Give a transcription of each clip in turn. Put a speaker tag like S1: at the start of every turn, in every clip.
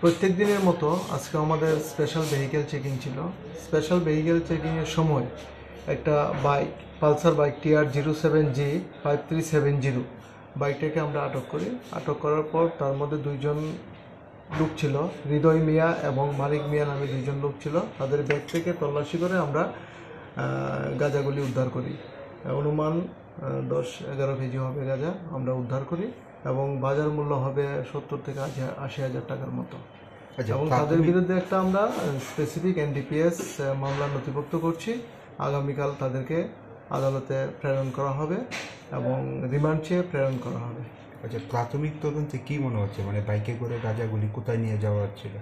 S1: প্রত্যেক দিনের মতো আজকে আমাদের স্পেশাল ভেহিকেল চেকিং ছিল। স্পেশাল ভেহিকেল চেকিংয়ের সময় একটা বাইক, পালসার বাইক TR07G 5370 বাইকটাকে আমরা আটক করি। আটক করার পর তার মধ্যে দুইজন লোক ছিল, হৃদয় মিয়া এবং মালিক মিয়া নামে দুইজন লোক ছিল। তাদের ব্যাগ থেকে তল্লাশি করে আমরা গাঁজাগুলি উদ্ধার করি। অনুমান 10-11 কেজি হবে গাঁজা আমরা উদ্ধার করি এবং বাজার মূল্য হবে 70 থেকে 80,000 টাকার মতো। এবং তাদের বিরুদ্ধে একটা আমরা স্পেসিফিক NDPS মামলা নথিভুক্ত করছি। আগামীকাল তাদেরকে আদালতে প্রেরণ করা হবে এবং রিমান্ড চেয়ে প্রেরণ করা হবে।
S2: আচ্ছা, প্রাথমিক তদন্তে কি মনে হচ্ছে, মানে বাইকে করে গাঁজাগুলি কোথায় নিয়ে যাওয়া হচ্ছিল?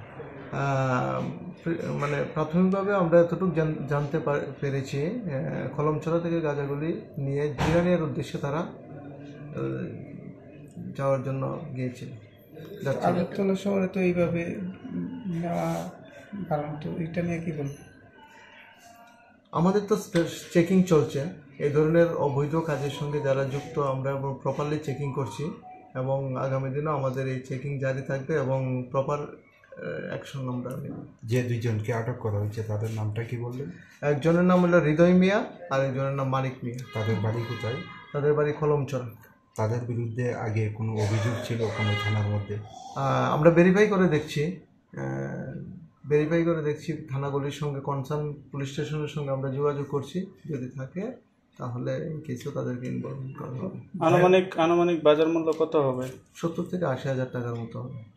S1: মানে প্রাথমিকভাবে আমরা এতটুকু জানতে পেরেছি, কলমছড়া থেকে গাঁজাগুলি নিয়ে জিরানিয়ার উদ্দেশ্যে তারা যাওয়ার জন্য গিয়েছিল।
S3: আগরতলা শহরে তো এইভাবে নেওয়া কারণ, তো এটা নিয়ে কি বলবো?
S1: আমাদের তো চেকিং চলছে, এই ধরনের অবৈধ কাজের সঙ্গে যারা যুক্ত আমরা প্রপারলি চেকিং করছি এবং আগামী দিনেও আমাদের এই চেকিং জারি থাকবে এবং প্রপার অ্যাকশন আমরা নেব।
S2: যে দুইজনকে আটক করা হয়েছে তাদের নামটা কি বললেন?
S1: একজনের নাম হলো হৃদয় মিয়া আর একজনের নাম মালিক মিয়া।
S2: তাদের বাড়ি কোথায়?
S1: তাদের বাড়ি কলমছড়া।
S2: তাদের বিরুদ্ধে আগে কোনো অভিযোগ ছিল কোনো থানার মধ্যে?
S1: আমরা ভেরিফাই করে দেখছি থানাগুলির সঙ্গে, কনসার্ন পুলিশ স্টেশনের সঙ্গে আমরা যোগাযোগ করছি। যদি থাকে তাহলে কিছু তাদেরকে ইনভলভ করা হবে।
S4: আনুমানিক বাজার মূল্য কত হবে?
S1: 70 থেকে 80,000 টাকার মতো হবে।